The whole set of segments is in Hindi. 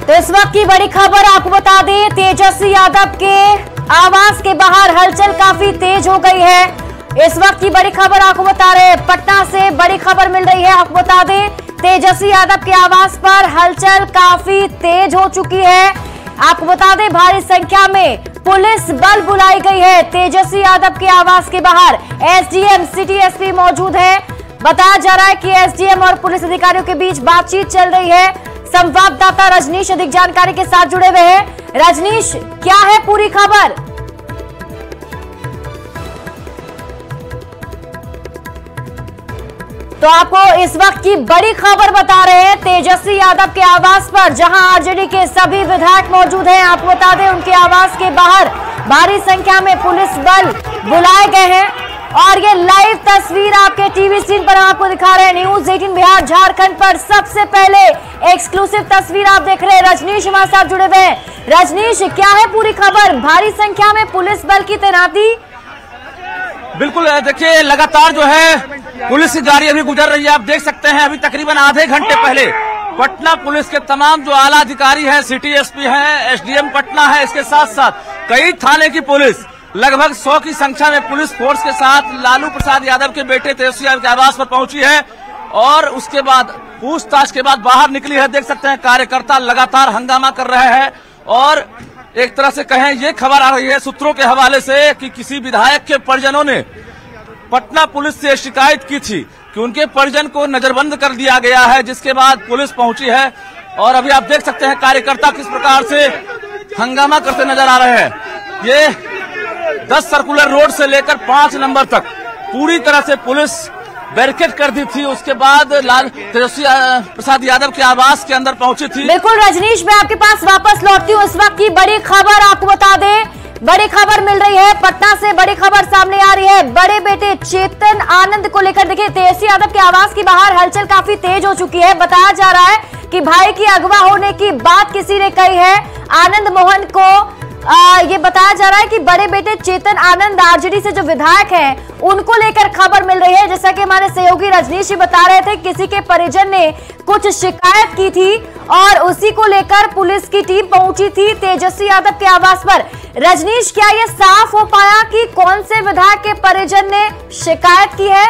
तो इस वक्त की बड़ी खबर आपको बता दें, तेजस्वी यादव के आवास के बाहर हलचल काफी तेज हो गई है। इस वक्त की बड़ी खबर आपको बता रहे हैं, पटना से बड़ी खबर मिल रही है। आपको बता दें, तेजस्वी यादव के आवास पर हलचल काफी तेज हो चुकी है। आपको बता दें, भारी संख्या में पुलिस बल बुलाई गई है। तेजस्वी यादव के आवास के बाहर एसडीएम, सिटी एसपी मौजूद है। बताया जा रहा है कि एसडीएम और पुलिस अधिकारियों के बीच बातचीत चल रही है। संवाददाता रजनीश अधिक जानकारी के साथ जुड़े हुए हैं। रजनीश, क्या है पूरी खबर? तो आपको इस वक्त की बड़ी खबर बता रहे हैं, तेजस्वी यादव के आवास पर जहां आरजेडी के सभी विधायक मौजूद हैं। आपको बता दें, उनके आवास के बाहर भारी संख्या में पुलिस बल बुलाए गए हैं और ये लाइव तस्वीर आपके टीवी स्क्रीन पर आपको दिखा रहे हैं। न्यूज 18 बिहार झारखंड पर सबसे पहले एक्सक्लूसिव तस्वीर आप देख रहे हैं। रजनीश हमारे साथ जुड़े हुए हैं। रजनीश, क्या है पूरी खबर? भारी संख्या में पुलिस बल की तैनाती। बिल्कुल, देखिए लगातार जो है पुलिस की गाड़ी अभी गुजर रही है। आप देख सकते हैं, अभी तकरीबन आधे घंटे पहले पटना पुलिस के तमाम जो आला अधिकारी हैं, सिटी एसपी हैं, एसडीएम पटना है, इसके साथ साथ कई थाने की पुलिस, लगभग 100 की संख्या में पुलिस फोर्स के साथ लालू प्रसाद यादव के बेटे तेजस्वी यादव के आवास पर पहुंची है और उसके बाद पूछताछ के बाद बाहर निकली है। देख सकते हैं, कार्यकर्ता लगातार हंगामा कर रहे हैं और एक तरह से कहें, ये खबर आ रही है सूत्रों के हवाले से कि किसी विधायक के परिजनों ने पटना पुलिस से शिकायत की थी कि उनके परिजन को नजरबंद कर दिया गया है, जिसके बाद पुलिस पहुंची है और अभी आप देख सकते हैं कार्यकर्ता किस प्रकार से हंगामा करते नजर आ रहे हैं। ये 10 सर्कुलर रोड से लेकर 5 नंबर तक पूरी तरह से पुलिस बैरिकेड कर दी थी। उसके बाद तेजस्वी प्रसाद यादव के आवास के अंदर पहुंची थी। बिल्कुल रजनीश, मैं आपके पास वापस लौटती हूँ। इस वक्त की बड़ी खबर आपको बता दें, बड़ी खबर मिल रही है पटना से, बड़ी खबर सामने आ रही है बड़े बेटे चेतन आनंद को लेकर। देखिए, तेजस्वी यादव के आवास के बाहर हलचल काफी तेज हो चुकी है। बताया जा रहा है कि भाई की अगवा होने की बात किसी ने कही है। आनंद मोहन को ये बताया जा रहा है कि बड़े बेटे चेतन आनंद आरजेडी से जो विधायक हैं, उनको लेकर खबर मिल रही है। जैसा कि हमारे सहयोगी रजनीश जी बता रहे थे, किसी के परिजन ने कुछ शिकायत की थी और उसी को लेकर पुलिस की टीम पहुंची थी तेजस्वी यादव के आवास पर। रजनीश, क्या ये साफ हो पाया कि कौन से विधायक के परिजन ने शिकायत की है?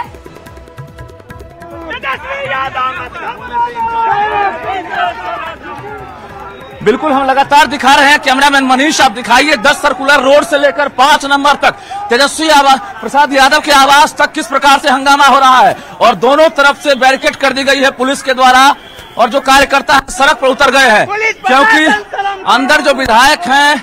बिल्कुल, हम लगातार दिखा रहे हैं। कैमरामैन मनीष, आप दिखाइए 10 सर्कुलर रोड से लेकर 5 नंबर तक तेजस्वी प्रसाद यादव के आवास तक किस प्रकार से हंगामा हो रहा है और दोनों तरफ से बैरिकेड कर दी गई है पुलिस के द्वारा और जो कार्यकर्ता सड़क पर उतर गए हैं क्योंकि अंदर जो विधायक हैं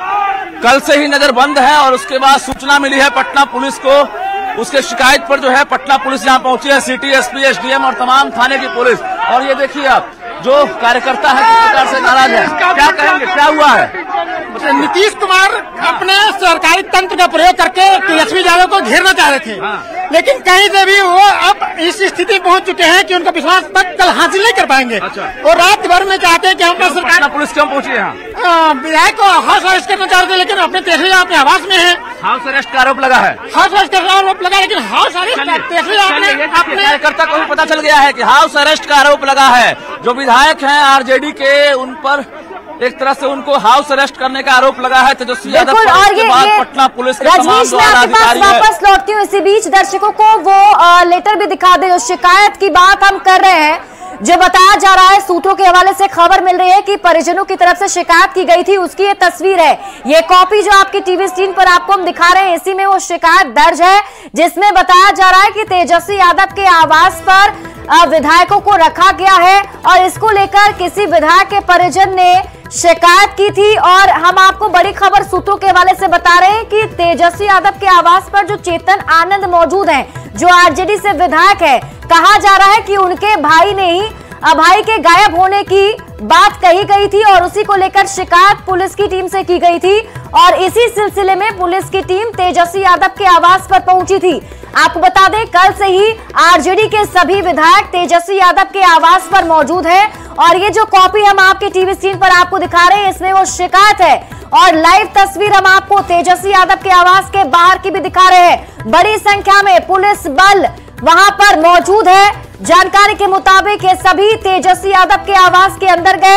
कल से ही नजर बंद है और उसके बाद सूचना मिली है पटना पुलिस को। उसके शिकायत पर जो है पटना पुलिस यहाँ पहुंची है, सिटी एसपी, एसडीएम और तमाम थाने की पुलिस। और ये देखिए आप, जो कार्यकर्ता है किस प्रकार से नाराज है, क्या कहेंगे, क्या हुआ है? नीतीश कुमार अपने सरकारी तंत्र का प्रयोग करके तेजस्वी यादव को घेरना चाह रहे थे, लेकिन कहीं से भी वो अब इस स्थिति पहुंच चुके हैं कि उनका विश्वास तक कल हासिल नहीं कर पाएंगे। और रात भर में चाहते हैं कि हम सरकार पुलिस क्यों पहुंची है? विधायक को हाउस अरेस्ट करना चाहते हैं, लेकिन अपने तेजस्वी अपने आवास में है। हाउस अरेस्ट का आरोप लगा है, हाउस अरेस्ट का आरोप लगा, लेकिन हाउस अरेस्ट तेजस्वी अपने कार्यकर्ता को भी पता चल गया है कि हाउस अरेस्ट का आरोप लगा है। जो विधायक हैं आरजेडी के, उन पर एक तरह से उनको हाउस अरेस्ट करने का आरोप लगा है तेजस्वी यादव पर। और उसके बाद पटना पुलिस के तमाम जो अधिकारी हैं। वापस लौटती हूँ। इसी बीच दर्शकों को वो लेटर भी दिखा दे, जो शिकायत की बात हम कर रहे हैं। जो बताया जा रहा है, सूत्रों के हवाले से खबर मिल रही है कि परिजनों की तरफ से शिकायत की गई थी, उसकी ये तस्वीर है। ये कॉपी जो आपकी टीवी स्क्रीन पर आपको हम दिखा रहे हैं, इसी में वो शिकायत दर्ज है, जिसमें बताया जा रहा है कि तेजस्वी यादव के आवास पर विधायकों को रखा गया है और इसको लेकर किसी विधायक के परिजन ने शिकायत की थी। और हम आपको बड़ी खबर सूत्रों के हवाले से बता रहे हैं कि तेजस्वी यादव के आवास पर जो चेतन आनंद मौजूद हैं, जो आरजेडी से विधायक है, कहा जा रहा है कि उनके भाई ने ही भाई के गायब होने की बात कही गई थी और उसी को लेकर शिकायत पुलिस की टीम से की गई थी और इसी सिलसिले में पुलिस की टीम तेजस्वी यादव के आवास पर पहुंची थी। आपको बता दें, कल से ही आरजेडी के सभी विधायक तेजस्वी यादव के आवास पर मौजूद है और ये जो कॉपी हम आपके टीवी स्क्रीन पर आपको दिखा रहे हैं, इसमें वो शिकायत है और लाइव तस्वीर हम आपको तेजस्वी यादव के आवास के बाहर की भी दिखा रहे हैं। बड़ी संख्या में पुलिस बल वहां पर मौजूद है। जानकारी के मुताबिक ये सभी तेजस्वी यादव के आवास के अंदर गए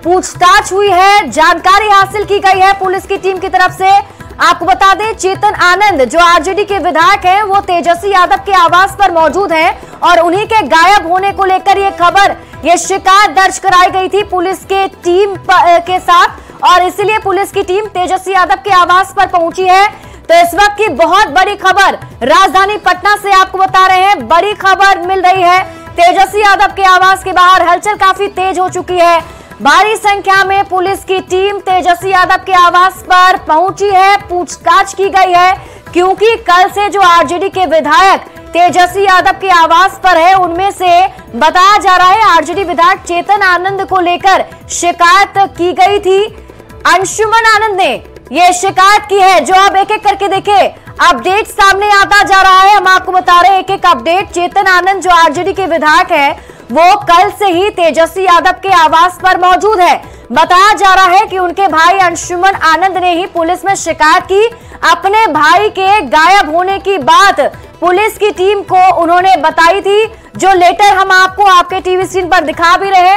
पूछताछ हुई है, जानकारी हासिल की गई है पुलिस की टीम की तरफ से। आपको बता दें, चेतन आनंद जो आरजेडी के विधायक हैं, वो तेजस्वी यादव के आवास पर मौजूद हैं और उन्हीं के गायब होने को लेकर ये शिकायत दर्ज कराई गई थी पुलिस के टीम के साथ, और इसीलिए पुलिस की टीम तेजस्वी यादव के आवास पर पहुंची है। तो इस वक्त की बहुत बड़ी खबर राजधानी पटना से आपको बता रहे हैं, बड़ी खबर मिल रही है। तेजस्वी यादव के आवास के बाहर हलचल काफी तेज हो चुकी है। भारी संख्या में पुलिस की टीम तेजस्वी यादव के आवास पर पहुंची है, पूछताछ की गई है, क्योंकि कल से जो आरजेडी के विधायक तेजस्वी यादव के आवास पर है, उनमें से बताया जा रहा है आरजेडी विधायक चेतन आनंद को लेकर शिकायत की गई थी। अंशुमन आनंद ने ये शिकायत की है, जो अब एक एक करके देखे अपडेट सामने आता जा रहा है। हम आपको बता रहे हैं एक एक अपडेट। चेतन आनंद जो आरजेडी के विधायक है, वो कल से ही तेजस्वी यादव के आवास पर मौजूद है। बताया जा रहा है कि उनके भाई अंशुमन आनंद ने ही पुलिस में शिकायत की। अपने भाई के गायब होने की बात पुलिस की टीम को उन्होंने बताई थी, जो लेटर हम आपको आपके टीवी स्क्रीन पर दिखा भी रहे हैं।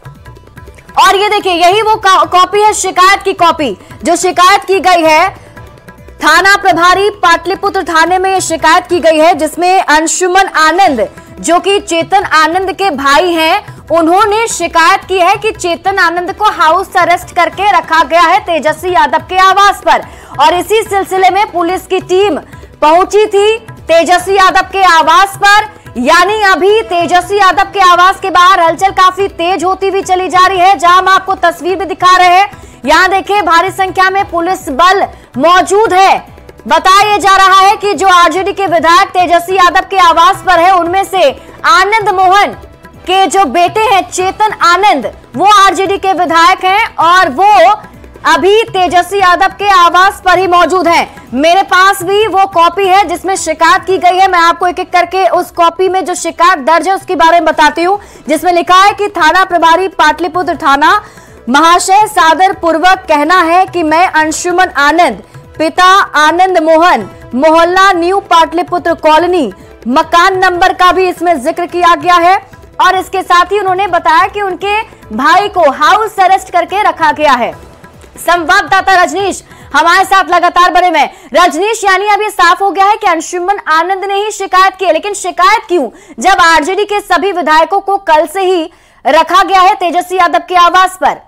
और ये देखिए, यही वो कॉपी है, शिकायत की कॉपी जो शिकायत की गई है थाना प्रभारी पाटलिपुत्र थाने में। ये शिकायत की गई है जिसमें अंशुमन आनंद जो कि चेतन आनंद के भाई हैं, उन्होंने शिकायत की है कि चेतन आनंद को हाउस अरेस्ट करके रखा गया है तेजस्वी यादव के आवास पर। और इसी सिलसिले में पुलिस की टीम पहुंची थी तेजस्वी यादव के आवास पर। यानी अभी तेजस्वी यादव के आवास के बाहर हलचल काफी तेज होती हुई चली जा रही है, जहां हम आपको तस्वीर भी दिखा रहे हैं। यहाँ देखिए, भारी संख्या में पुलिस बल मौजूद है। बताया जा रहा है कि जो आरजेडी के विधायक तेजस्वी यादव के आवास पर है, उनमें से आनंद मोहन के जो बेटे हैं चेतन आनंद, वो आरजेडी के विधायक हैं और वो अभी तेजस्वी यादव के आवास पर ही मौजूद हैं। मेरे पास भी वो कॉपी है जिसमें शिकायत की गई है। मैं आपको एक एक करके उस कॉपी में जो शिकायत दर्ज है उसके बारे में बताती हूँ, जिसमें लिखा है कि थाना प्रभारी पाटलिपुत्र थाना महाशय, सादर पूर्वक कहना है कि मैं अंशुमन आनंद, पिता आनंद मोहन, मोहल्ला न्यू पाटलिपुत्र कॉलोनी, मकान नंबर का भी इसमें जिक्र किया गया है। और इसके साथ ही उन्होंने बताया कि उनके भाई को हाउस अरेस्ट करके रखा गया है। संवाददाता रजनीश हमारे साथ लगातार बने हुए। रजनीश, यानी अब ये साफ हो गया है कि अंशुमन आनंद ने ही शिकायत की है, लेकिन शिकायत क्यों, जब आरजेडी के सभी विधायकों को कल से ही रखा गया है तेजस्वी यादव के आवास पर?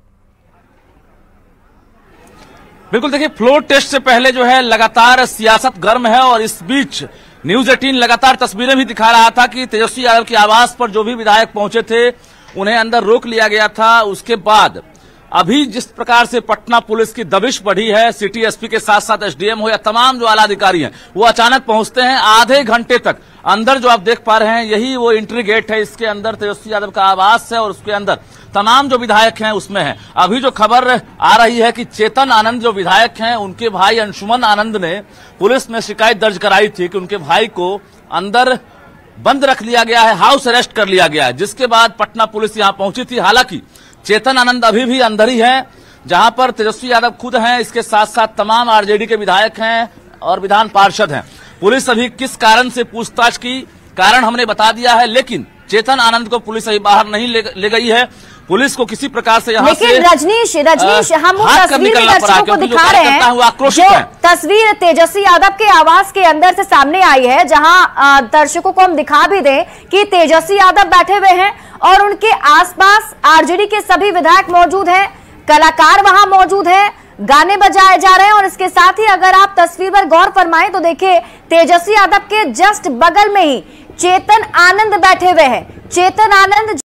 बिल्कुल, देखिए, फ्लोर टेस्ट से पहले जो है लगातार सियासत गर्म है और इस बीच न्यूज 18 लगातार तस्वीरें भी दिखा रहा था कि तेजस्वी यादव के आवास पर जो भी विधायक पहुंचे थे उन्हें अंदर रोक लिया गया था। उसके बाद अभी जिस प्रकार से पटना पुलिस की दबिश बढ़ी है, सिटी एसपी के साथ साथ एसडीएम हो या तमाम जो आला अधिकारी हैं, वो अचानक पहुंचते हैं। आधे घंटे तक अंदर जो आप देख पा रहे हैं, यही वो एंट्री गेट है, इसके अंदर तेजस्वी यादव का आवास है और उसके अंदर तमाम जो विधायक हैं उसमें है। अभी जो खबर आ रही है कि चेतन आनंद जो विधायक हैं, उनके भाई अंशुमन आनंद ने पुलिस में शिकायत दर्ज कराई थी कि उनके भाई को अंदर बंद रख लिया गया है, हाउस अरेस्ट कर लिया गया है, जिसके बाद पटना पुलिस यहां पहुंची थी। हालांकि चेतन आनंद अभी भी अंदर ही है, जहां पर तेजस्वी यादव खुद हैं, इसके साथ साथ तमाम आरजेडी के विधायक हैं और विधान पार्षद हैं। पुलिस अभी किस कारण से पूछताछ की, कारण हमने बता दिया है, लेकिन चेतन आनंद को पुलिस अभी बाहर नहीं ले गई है। पुलिस को किसी प्रकार से यहाँ से रजनीश हम उस तस्वीर में दर्शकों को दिखा रहे हैं, जो तस्वीर तेजस्वी यादव के आवास के अंदर से सामने आई है, जहां दर्शकों को हम दिखा भी दें कि तेजस्वी यादव बैठे हुए हैं और उनके आसपास आरजेडी के सभी विधायक मौजूद हैं, कलाकार वहां मौजूद हैं, गाने बजाए जा रहे हैं। और इसके साथ ही अगर आप तस्वीर पर गौर फरमाएं तो देखिए, तेजस्वी यादव के जस्ट बगल में ही चेतन आनंद बैठे हुए हैं। चेतन आनंद